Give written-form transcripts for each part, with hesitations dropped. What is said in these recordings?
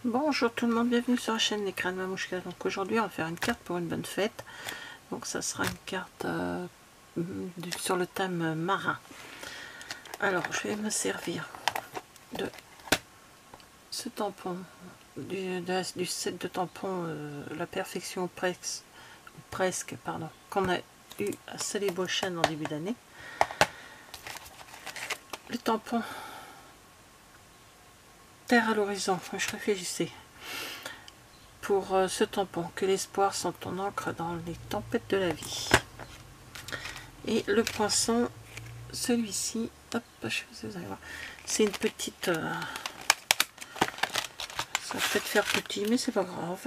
Bonjour tout le monde, bienvenue sur la chaîne Les Crânes Mamouchka. Donc aujourd'hui on va faire une carte pour une bonne fête. Donc ça sera une carte sur le thème marin. Alors je vais me servir de ce tampon, du set de tampons La Perfection presque, pardon, qu'on a eu à Salé-Beauchesne en début d'année. Le tampon Terre à l'horizon, je réfléchissais. Pour ce tampon, que l'espoir sont ton encre dans les tempêtes de la vie. Et le poinçon, celui-ci, hop, je sais pas si vous allez voir, c'est une petite, ça va peut-être faire petit, mais c'est pas grave.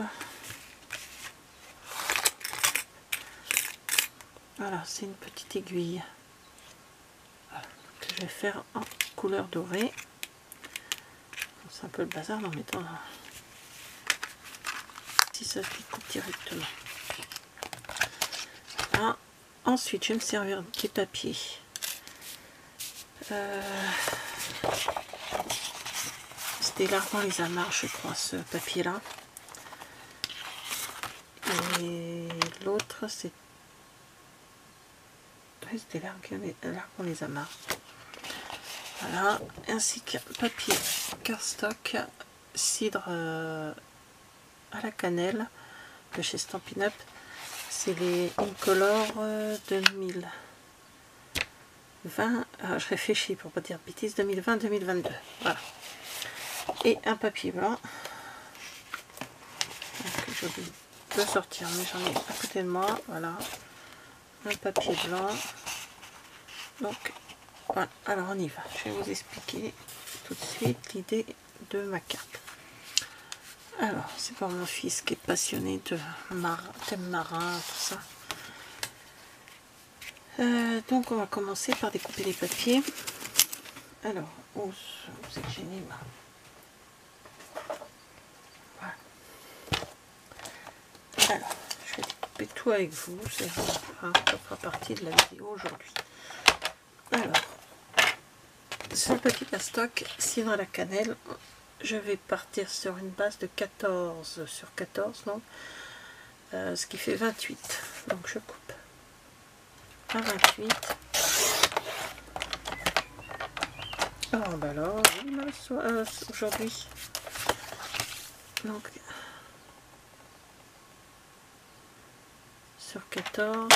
Voilà, c'est une petite aiguille. Voilà, que je vais faire en couleur dorée. C'est un peu le bazar en mettant si ça se découpe directement. Voilà. Ensuite, je vais me servir des papiers. C'était l'Argan les Amarres, je crois, ce papier-là. Et l'autre, c'était l'Argan les Amarres. Voilà, ainsi qu'un papier cardstock cidre à la cannelle de chez Stampin' Up. C'est les Incolor 2020. Je réfléchis pour pas dire de bêtises, 2020-2022. Voilà. Et un papier blanc. J'ai oublié de sortir, mais j'en ai à côté de moi. Voilà. Un papier blanc. Donc, voilà. Alors on y va. Je vais vous expliquer tout de suite l'idée de ma carte. Alors, c'est pour mon fils qui est passionné de thème marin, tout ça. Donc, on va commencer par découper les papiers. Alors, où c'est que j'ai mis ma... Voilà. Alors, je vais découper tout avec vous. Ça fera partie de la vidéo aujourd'hui. Alors, sur le papier cardstock, cidre à la cannelle, je vais partir sur une base de 14 sur 14, donc, ce qui fait 28. Donc, je coupe à 28. Ah bah alors, oui, aujourd'hui. Donc, sur 14.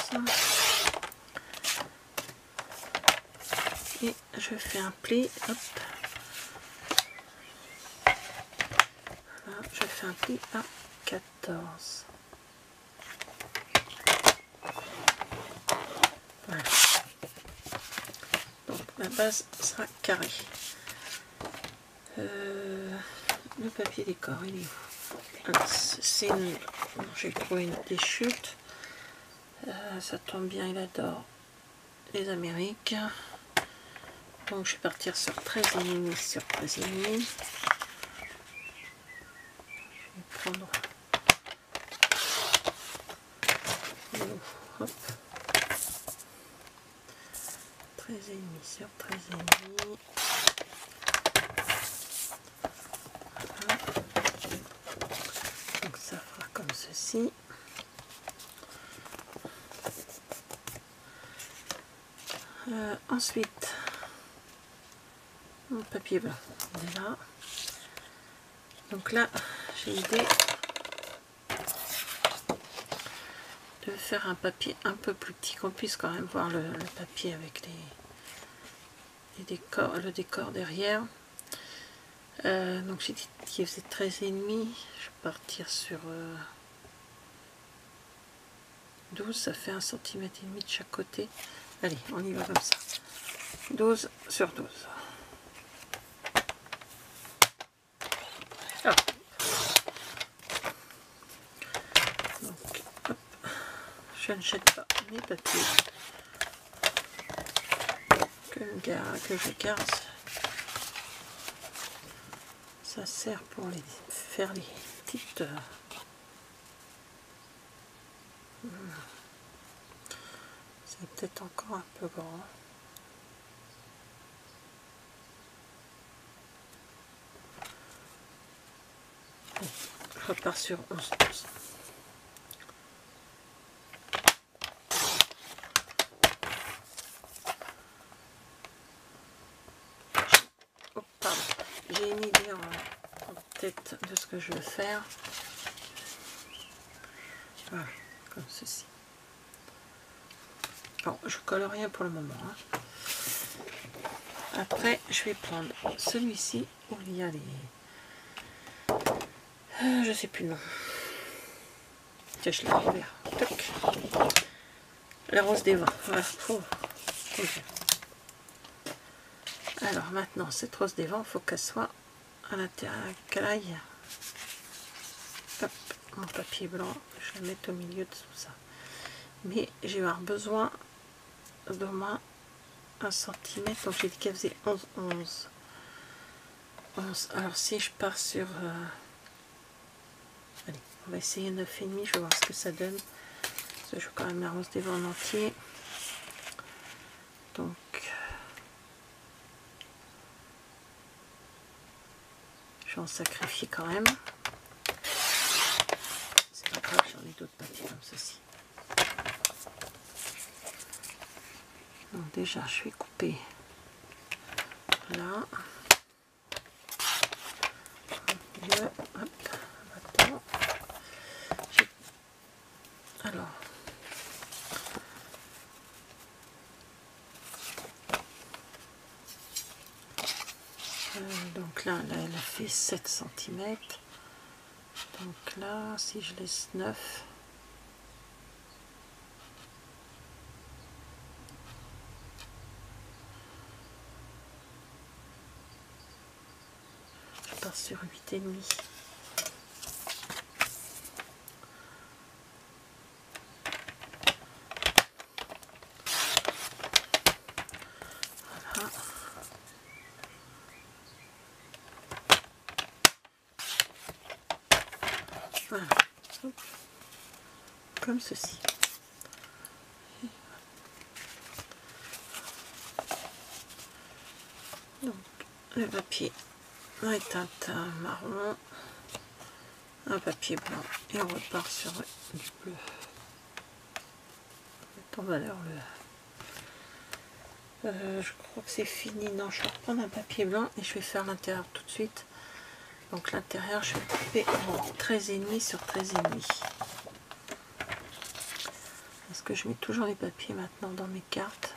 Et je fais un pli, hop. Là, je fais un pli à 14. Voilà. Donc ma base sera carrée. Le papier décor, il est où? C'est une... J'ai trouvé une déchute. Ça tombe bien, il adore les Amériques. Donc je vais partir sur 13,5 sur 13,5. Je vais prendre hop, 13,5 sur 13,5. Voilà. Donc ça fera comme ceci. Ensuite, mon papier blanc, il est là. Donc là, j'ai l'idée de faire un papier un peu plus petit, qu'on puisse quand même voir le papier avec les décors, le décor derrière. Donc j'ai dit qu'il faisait 13,5. Je vais partir sur 12, ça fait 1,5 cm de chaque côté. Allez, on y va comme ça. 12 sur 12. Ah. Donc, hop, je ne jette pas mes papiers que je garde. Ça sert pour faire les petites... C'est peut-être encore un peu grand. repars sur 11. Oh, pardon. J'ai une idée en tête de ce que je veux faire. Voilà, comme ceci. Bon, je colle rien pour le moment. Hein. Après, je vais prendre celui-ci où il y a les... je sais plus le nom. Tiens, je l'ai ouvert. Toc. La rose des vents. Voilà. Oh. Alors maintenant, cette rose des vents, il faut qu'elle soit à l'intérieur, qu'elle aille. Hop, mon papier blanc, je vais le mettre au milieu de tout ça. Mais je vais avoir besoin d'au moins 1 cm, donc j'ai dit qu'elle faisait 11. Alors si je pars sur... allez, on va essayer 9,5, je vais voir ce que ça donne. Parce que je veux quand même la rose des vents en entier. Donc... je vais en sacrifier quand même. C'est pas grave, j'en ai d'autres papiers comme ceci. Donc déjà, je vais couper là. Hop, attends. Alors, donc là, elle a fait 7 cm. Donc là, si je laisse 9, je pars sur 8,5. Voilà. Voilà. Comme ceci. Donc, le papier est un teint marron, un papier blanc, et on repart sur du bleu. Mettre en valeur le... je crois que c'est fini. Non, je vais reprendre un papier blanc et je vais faire l'intérieur tout de suite. Donc l'intérieur, je vais couper en 13,5 sur 13,5. Parce que je mets toujours les papiers maintenant dans mes cartes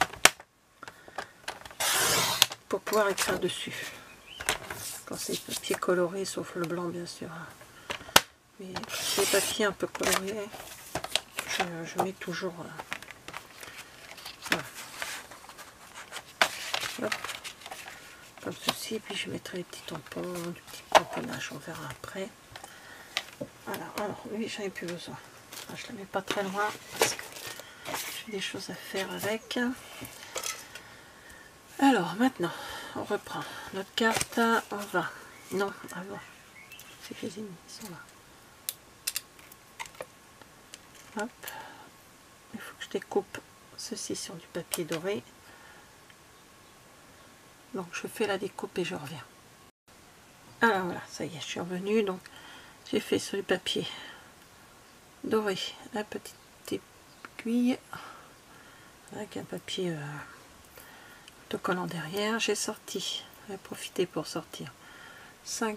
pour pouvoir écrire dessus. Quand c'est des papiers colorés, sauf le blanc bien sûr. Mais ces papiers un peu colorés, je mets toujours... voilà. Hop, comme ceci, et puis je mettrai des petits tampons, du petit tamponnage, on verra après. Voilà, alors lui j'en ai plus besoin. Enfin, je ne la mets pas très loin parce que j'ai des choses à faire avec. Alors maintenant, on reprend notre carte, on va... non, avant, c'est les ennemis, ils sont là. Hop, il faut que je découpe ceci sur du papier doré. Donc je fais la découpe et je reviens. Alors voilà, ça y est, je suis revenue. Donc j'ai fait sur le papier doré la petite aiguille avec un papier autocollant derrière. J'ai sorti, j'ai profité pour sortir 5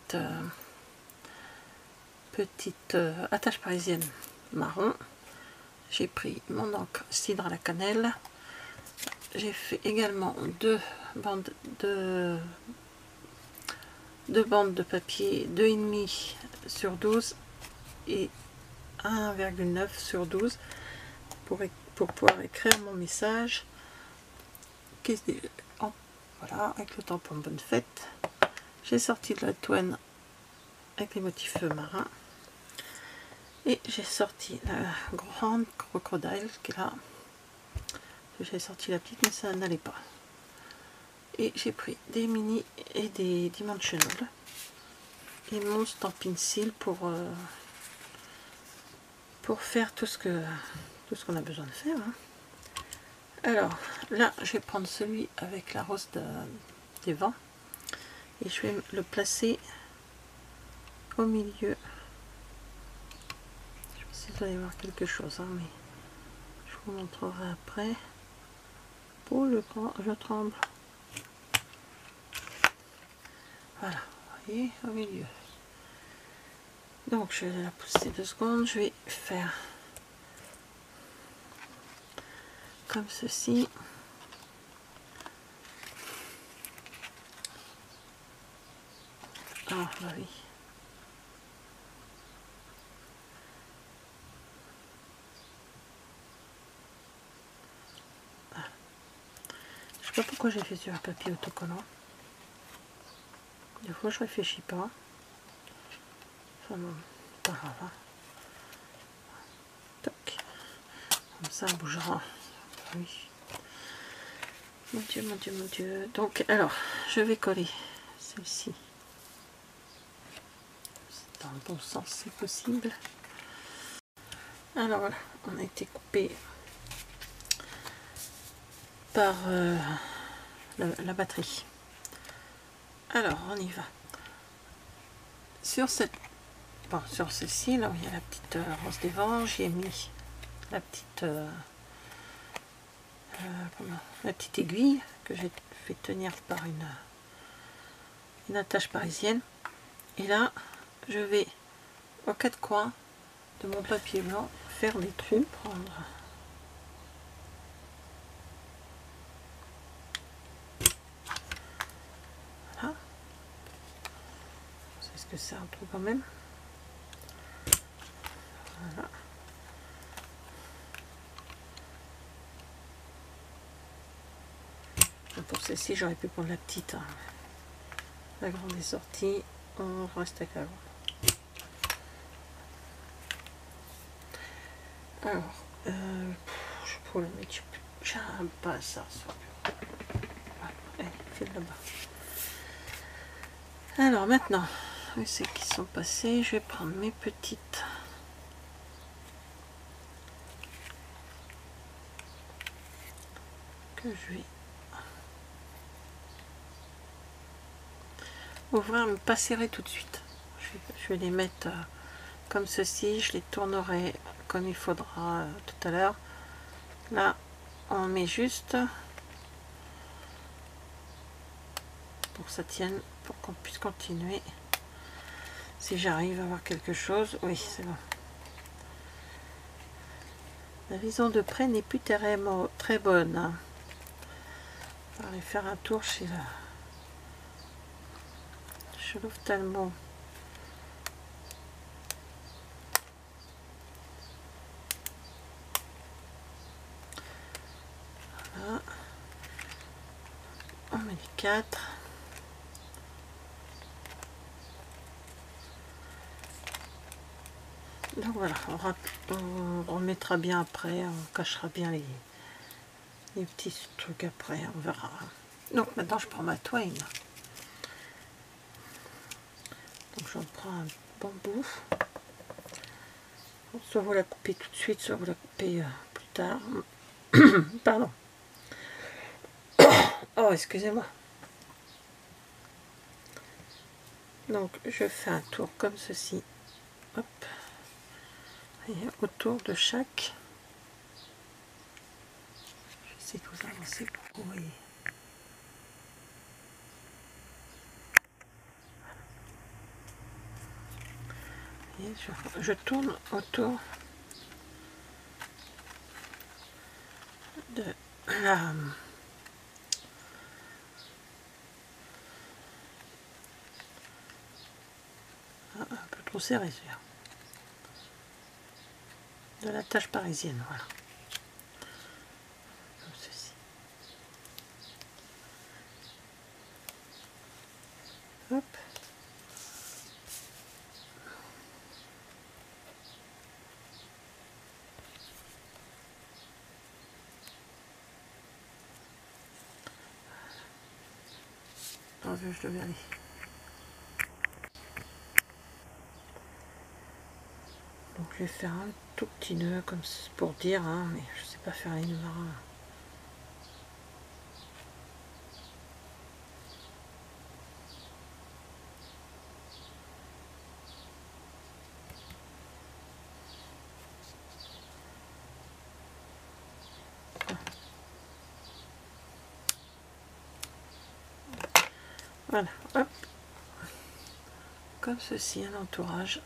petites attaches parisiennes marron. J'ai pris mon encre cidre à la cannelle. J'ai fait également deux bandes de papier 2,5 sur 12 et 1,9 sur 12 pour pouvoir écrire mon message. Voilà, avec le tampon bonne fête. J'ai sorti de la toile avec les motifs marins. Et j'ai sorti la grande crocodile qui est là. J'ai sorti la petite mais ça n'allait pas. Et j'ai pris des mini et des dimensional. Et mon Stampin' Seal pour faire tout ce qu'on a besoin de faire. Hein. Alors là, je vais prendre celui avec la rose des vents. Et je vais le placer au milieu. Je sais pas si vous allez voir quelque chose, hein, mais je vous montrerai après. Oh, je tremble. Voilà, vous voyez, au milieu. Donc je vais la pousser 2 secondes, je vais faire comme ceci. Ah bah oui. Voilà. Je sais pas pourquoi j'ai fait sur un papier autocollant. Des fois je réfléchis pas. Enfin bon, pas grave. Hein. Toc. Comme ça on bougera. Oui. Mon Dieu, mon Dieu, mon Dieu. Donc alors, je vais coller celle-ci. Dans le bon sens c'est possible. Alors voilà, on a été coupé par la batterie. Alors on y va. Sur cette, bon, sur celle-ci, là où il y a la petite rose des vents, j'y ai mis la petite la petite aiguille que j'ai fait tenir par une attache parisienne. Et là, je vais aux 4 coins de mon papier blanc faire des trous, prendre voilà. C'est ce que c'est un trou quand même. Voilà. Pour celle-ci, j'aurais pu prendre la petite. Hein. La grande est sortie, on reste avec la grande. Alors, je pourrais le mettre, j'aime pas ça sur le bureau. Allez, file là-bas. Alors maintenant, où c'est qu'ils sont passés? Je vais prendre mes petites. Que je vais ouvrir, mais pas serrer tout de suite. Je vais les mettre comme ceci, je les tournerai comme il faudra tout à l'heure. Là, on met juste pour que ça tienne, pour qu'on puisse continuer. Si j'arrive à voir quelque chose, oui, c'est bon. La vision de près n'est plus très bonne. On va aller faire un tour chez l'ophtalmo. Voilà. On met les 4. Donc voilà, on remettra bien après, on cachera bien les petits trucs après, on verra. Donc maintenant je prends ma toile. Donc j'en prends un bambou. Soit vous la coupez tout de suite, soit vous la coupez plus tard. Pardon. Oh, excusez-moi. Donc je fais un tour comme ceci. Hop. Et autour de chaque. J'essaie de vous avancer pour que vous voyez. Et je tourne autour de la un peu trop serré celui-là. De la tache parisienne, voilà. Comme ceci. Hop. Je devais aller. Donc je vais faire un tout petit nœud comme pour dire, hein, mais je sais pas faire les nœuds marins. Voilà, hop, comme ceci, un entourage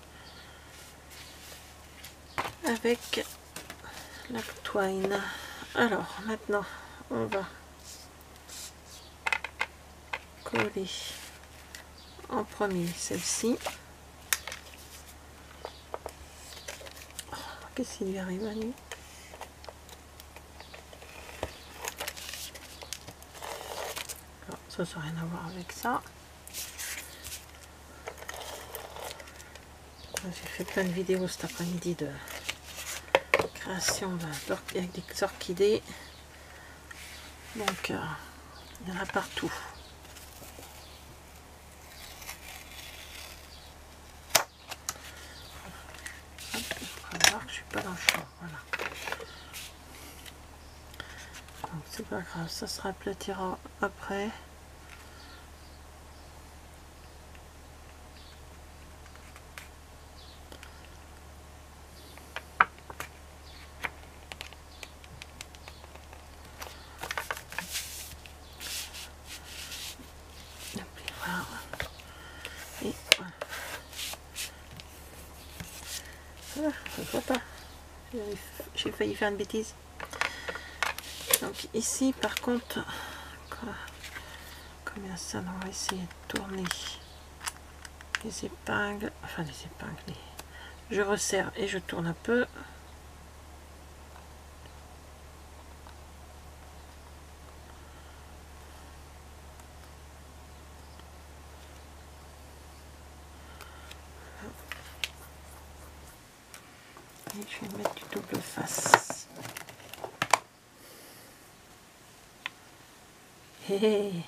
avec la twine. Alors maintenant on va coller en premier celle-ci. Qu'est-ce qui lui arrive à lui? Ça n'a rien à voir avec ça. J'ai fait plein de vidéos cet après-midi de création avec des orchidées. Donc il y en a partout. Hop, on va voir que je suis pas dans le champ. Voilà. Donc c'est pas grave, ça se aplatira après. Je vois pas, j'ai failli faire une bêtise. Donc ici par contre, combien ça, on va essayer de tourner les épingles, enfin les épingles, je resserre et je tourne un peu. Et je vais mettre du double face. Hey.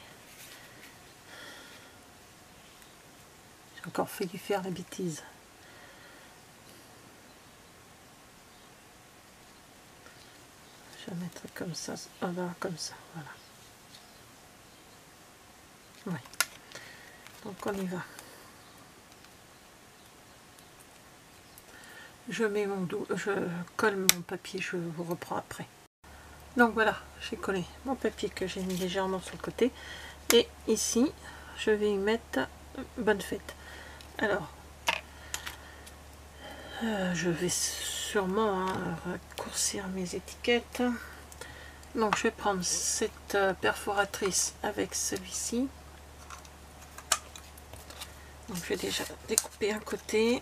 J'ai encore failli faire la bêtise. Je vais mettre comme ça, on va comme ça, voilà. Ouais. Donc on y va. Je mets je colle mon papier, je vous reprends après. Donc voilà, j'ai collé mon papier que j'ai mis légèrement sur le côté. Et ici, je vais y mettre bonne fête. Alors, je vais sûrement raccourcir mes étiquettes. Donc je vais prendre cette perforatrice avec celui-ci. Donc je vais déjà découper un côté.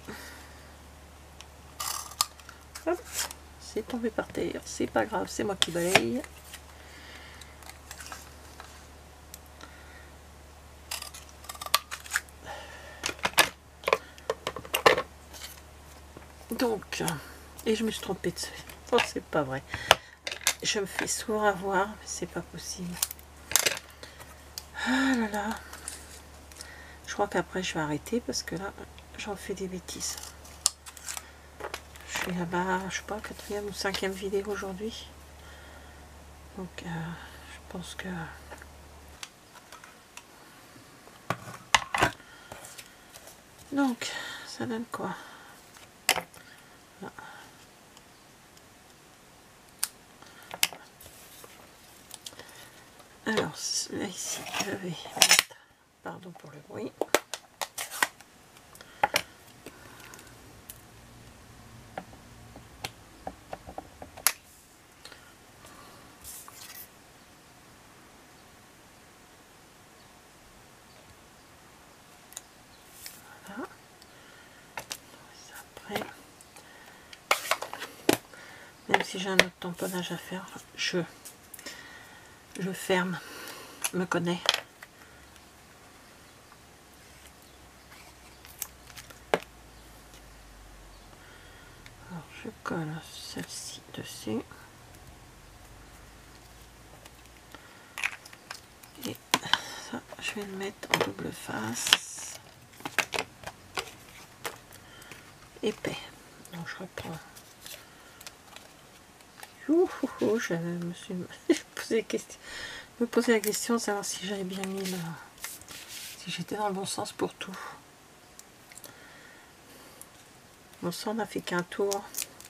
Hop, c'est tombé par terre, c'est pas grave, c'est moi qui balaye. Donc, et je me suis trompée dessus. Oh, c'est pas vrai. Je me fais souvent avoir, mais c'est pas possible. Ah là là. Je crois qu'après je vais arrêter parce que là, j'en fais des bêtises. Je suis là-bas, je sais pas, 4e ou 5e vidéo aujourd'hui. Donc, je pense que... Donc, ça donne quoi? Là. Alors, là ici, je vais mettre... Pardon pour le bruit. Voilà. Après, même si j'ai un autre tamponnage à faire, je ferme, me connais. Alors je colle celle-ci dessus. Et ça, je vais le mettre en double face. Épais. Donc je reprends. Je me suis posé la question de savoir si j'avais bien mis le... si j'étais dans le bon sens pour tout. Bon, ça on n'a fait qu'un tour.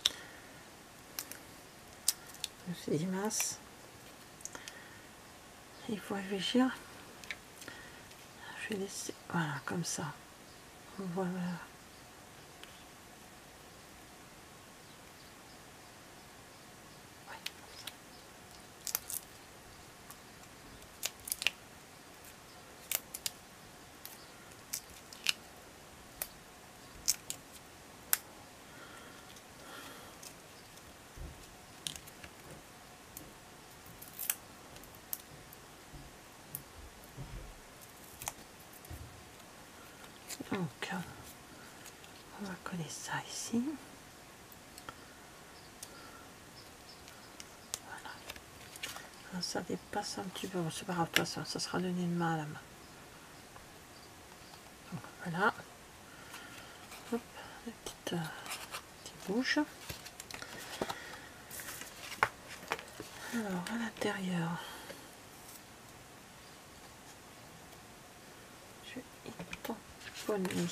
Je me suis dit mince. Il faut réfléchir. je vais laisser, voilà, comme ça. Voilà. Donc, on va coller ça ici. Voilà. Alors, ça dépasse un petit peu. Bon, c'est pas grave, de toute façon, ça sera donné une main à la main. Donc, voilà. Hop, les petites bouches. Alors, à l'intérieur, je vais y tamponner.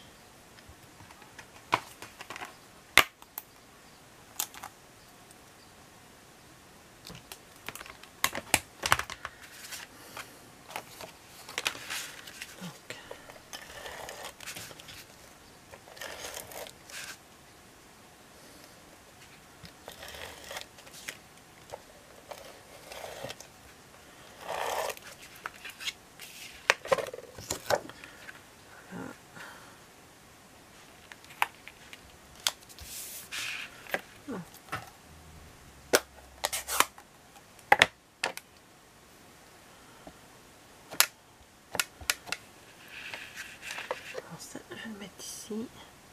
Ça, je vais le mettre ici.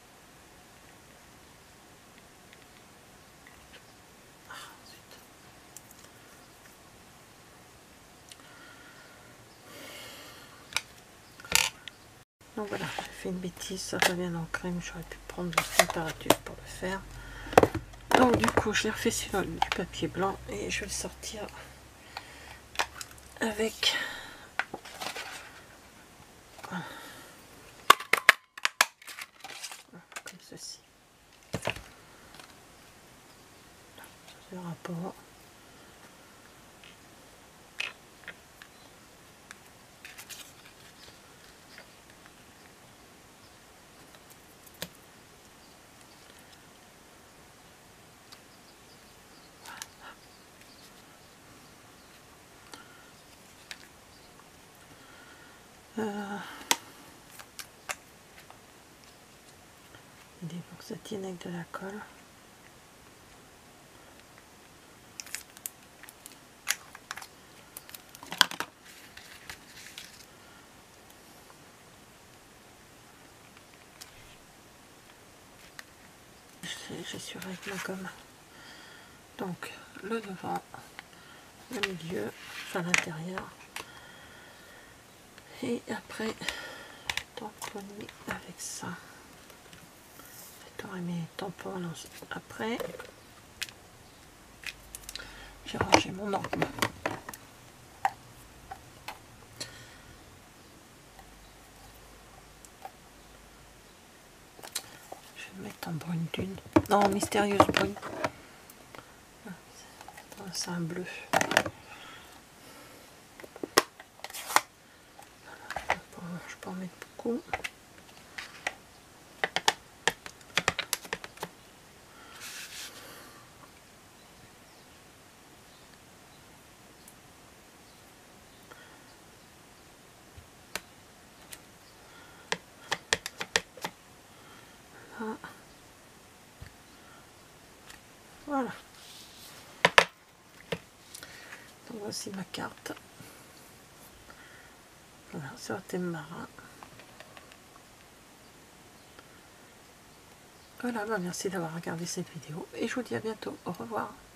Ah, zut. Donc voilà, j'ai fait une bêtise, ça revient en crème, j'aurais pu prendre la température pour le faire. Donc du coup, je l'ai refait sur du papier blanc et je vais le sortir avec comme ceci. Ce rapport. L'idée pour que ça tienne avec de la colle. Je suis avec ma gomme. Donc le devant, le milieu, enfin l'intérieur. Et après, je tamponner avec ça. J'aurai mes tampons après. J'ai rangé mon encre. Je vais le mettre en brune dune. Non, mystérieuse brune. C'est un bleu. Je peux en mettre beaucoup. Voilà. Donc voici ma carte. Voilà, c'est un thème marin. Voilà, bah merci d'avoir regardé cette vidéo et je vous dis à bientôt. Au revoir.